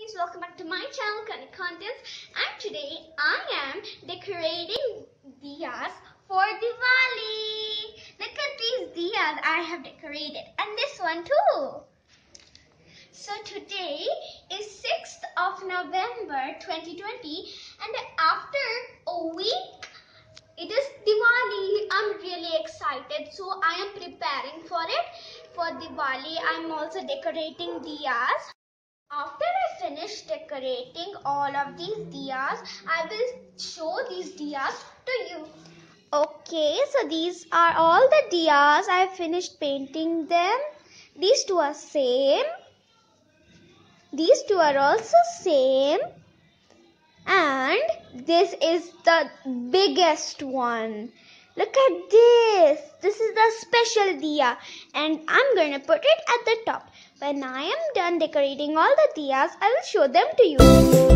guys, welcome back to my channel Connect Contents, and today I am decorating diyas for Diwali. Look at these diyas I have decorated, and this one too. So today is 6th of November 2020, and after a week it is Diwali. I'm really excited, so I am preparing for it. For Diwali, I'm also decorating diyas. After I finish decorating all of these diyas, I will show these diyas to you. Okay, so these are all the diyas. I finished painting them. These two are same. These two are also same. And this is the biggest one. Look at this. This is the special diya, and I'm going to put it at the top. When I am done decorating all the diyas, I will show them to you.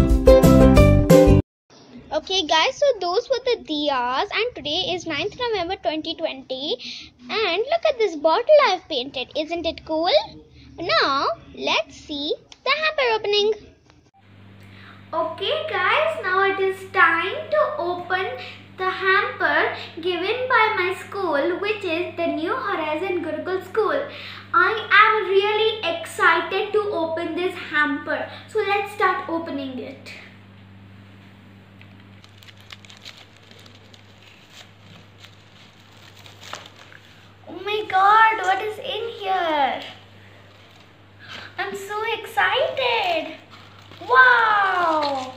Okay guys, so those were the diyas, and today is 9th November 2020. And look at this bottle I've painted. Isn't it cool? Now, let's see the hamper opening. Okay guys, now it is time to open the hamper given by my school, which is the New Horizon Gurukul School. I am really excited to open this hamper. So let's start opening it. Oh my god, what is in here? I'm so excited. Wow!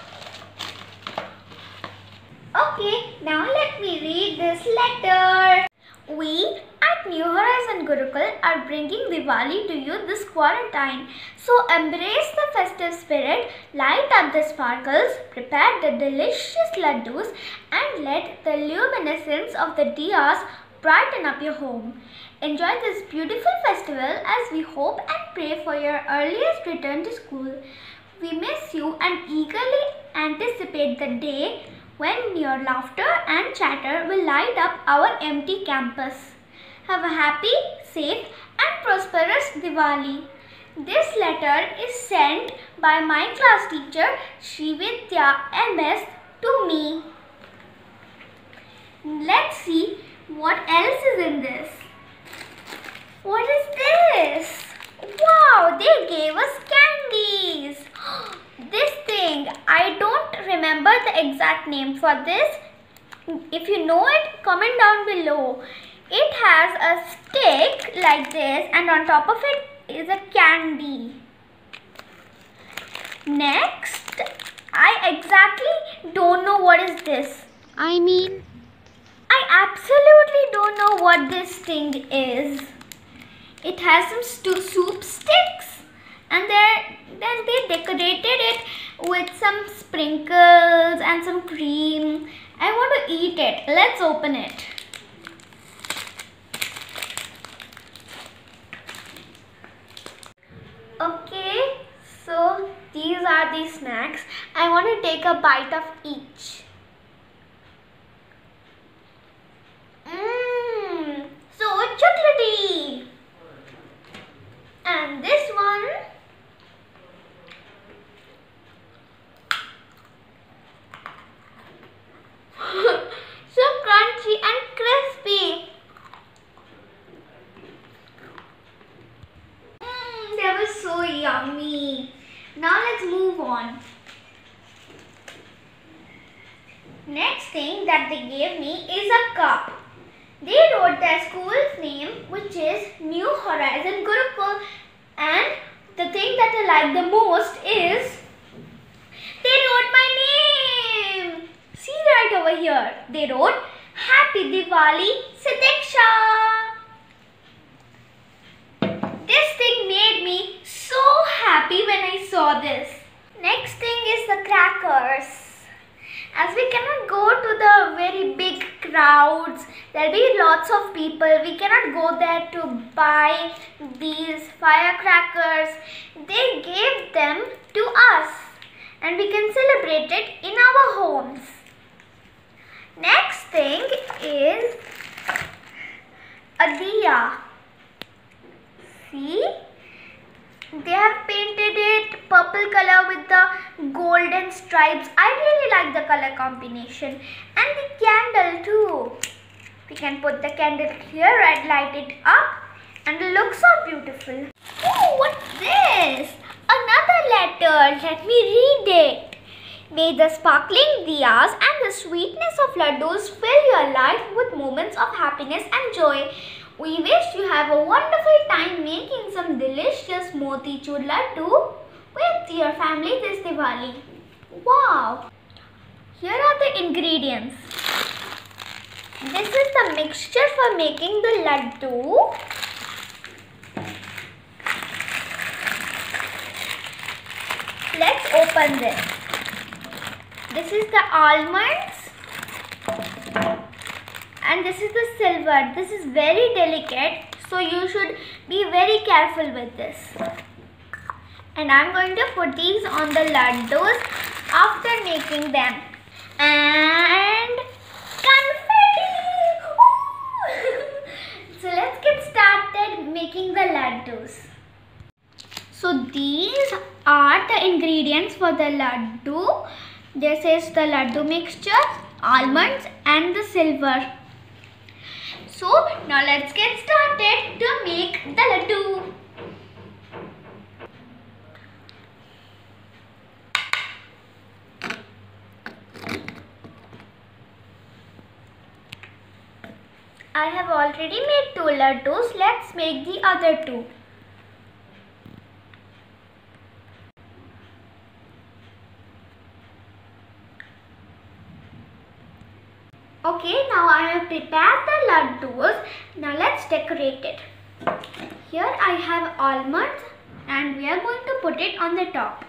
Okay, now let me read this letter. We at New Horizon Gurukul are bringing Diwali to you this quarantine. So embrace the festive spirit, light up the sparkles, prepare the delicious laddus, and let the luminescence of the diyas brighten up your home. Enjoy this beautiful festival as we hope and pray for your earliest return to school. We miss you and eagerly anticipate the day when your laughter and chatter will light up our empty campus. Have a happy, safe and prosperous Diwali. This letter is sent by my class teacher Srividya MS to me. Let's see what else is in this. What is this? Wow, they gave us candies. This thing, I don't remember the exact name for this. If you know it, comment down below. It has a stick like this, and on top of it is a candy. Next, I exactly don't know what is this. I absolutely don't know what this thing is. It has some soup sticks, and then they decorated it with some sprinkles and some cream. I want to eat it. Let's open it. Okay, so these are the snacks. I want to take a bite of each. So chocolatey. And this one, so crunchy and crispy. That was so yummy. Now let's move on. Next thing that they gave me is a cup. They wrote their school's name, which is New Horizon Gurukul, and the thing that I like the most is they wrote my name. See right over here. They wrote Happy Diwali Sidiksha. This thing made me so happy when I saw this. Next thing is the crackers. As we cannot go to the very big crowds, there will be lots of people. We cannot go there to buy these firecrackers. They gave them to us, and we can celebrate it in our homes. Next thing is a diya. See? They have painted it purple color with the golden stripes. I really like the color combination. And the candle too. We can put the candle here and light it up. And it looks so beautiful. Oh, what's this? Another letter. Let me read it. May the sparkling diyas and the sweetness of laddus fill your life with moments of happiness and joy. We wish you have a wonderful time making some delicious motichur laddu with your family this Diwali. Wow! Here are the ingredients. This is the mixture for making the laddu. Let's open this. This is the almonds and this is the silver. This is very delicate, so you should be very careful with this. And I'm going to put these on the laddus after making them. And confetti! So let's get started making the laddus. So these are the ingredients for the laddu. This is the laddu mixture, almonds and the silver. So now let's get started to make the laddu. I have already made 2 laddus. Let's make the other 2. Okay, now I have prepared the laddus. Now let's decorate it. Here I have almonds and we are going to put it on the top.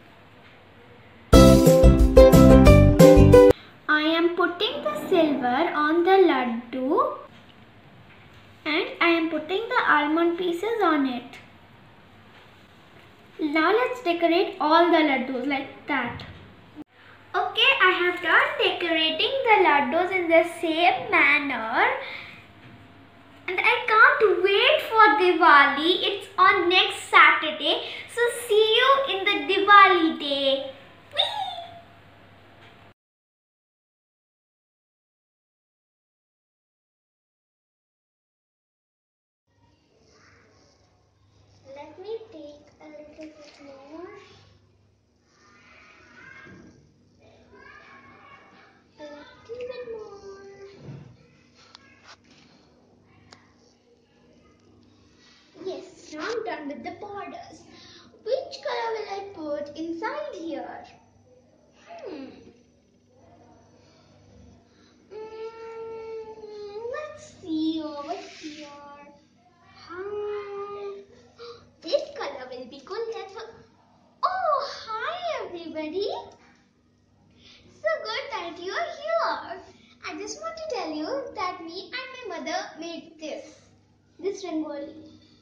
I am putting the silver on the laddu and I am putting the almond pieces on it. Now let's decorate all the laddus like that. Okay, I have done decorating the laddus in the same manner and I can't wait for Diwali. It's on next Saturday, so see you in the Diwali day. Whee! Let me take a little bit more. A little bit more. Yes, now I'm done with the borders. Which color will I put inside here? Let's see over here. This color will be good. Oh, hi everybody. So good that you're here. I just want to tell you that me and my mother made this rangoli.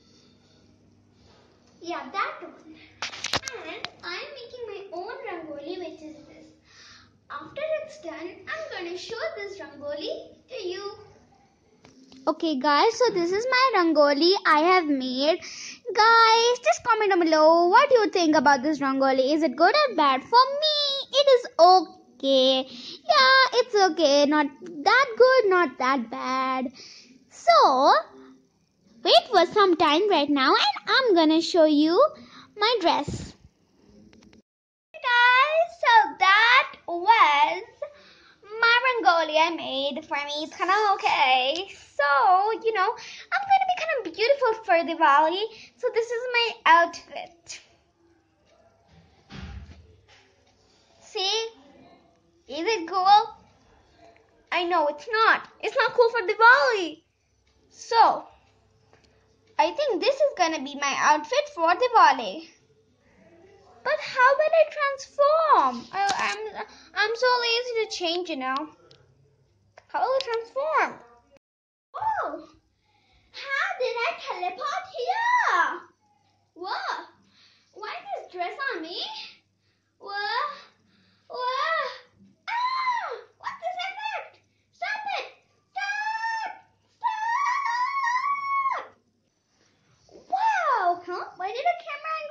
Yeah, that one. And I'm making my own rangoli, which is this. After it's done, I'm going to show this rangoli to you. Okay guys, so this is my rangoli I have made. Guys, just comment down below what you think about this rangoli. Is it good or bad? For me, it is okay. Yeah, it's okay. Not that good, not that bad. So, wait for some time right now and I'm gonna show you my dress. Hey guys, so that was my rangoli I made. For me, it's kind of okay. So, I'm going to be kind of beautiful for Diwali. So this is my outfit. See? Is it cool? I know it's not. It's not cool for Diwali. So, I think this is going to be my outfit for Diwali. But how will I transform? I'm so lazy to change, How will I transform? Oh, how did I teleport here? Whoa, why this dress on me? Whoa, what's this effect? Stop it! Stop! Wow, why did the camera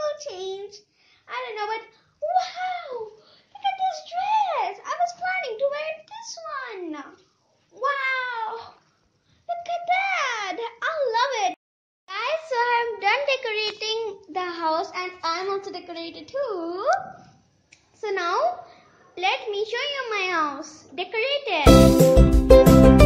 decorated too. So now let me show you my house decorated.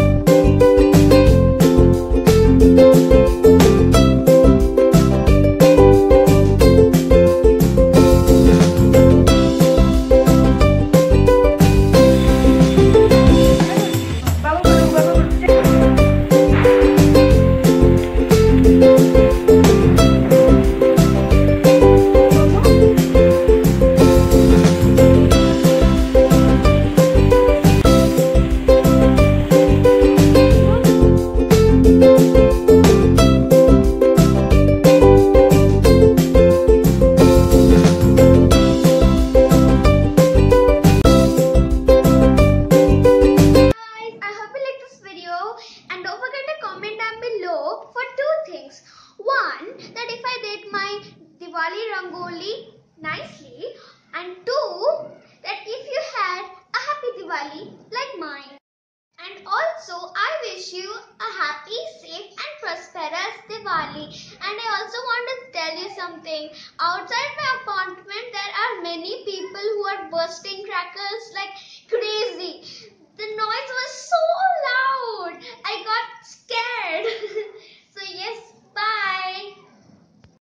And don't forget to comment down below for two things. One, that if I did my Diwali Rangoli nicely, and two, that if you had a happy Diwali like mine. And also, I wish you a happy, safe and prosperous Diwali. And I also want to tell you something. Outside my apartment, there are many people who are bursting crackers like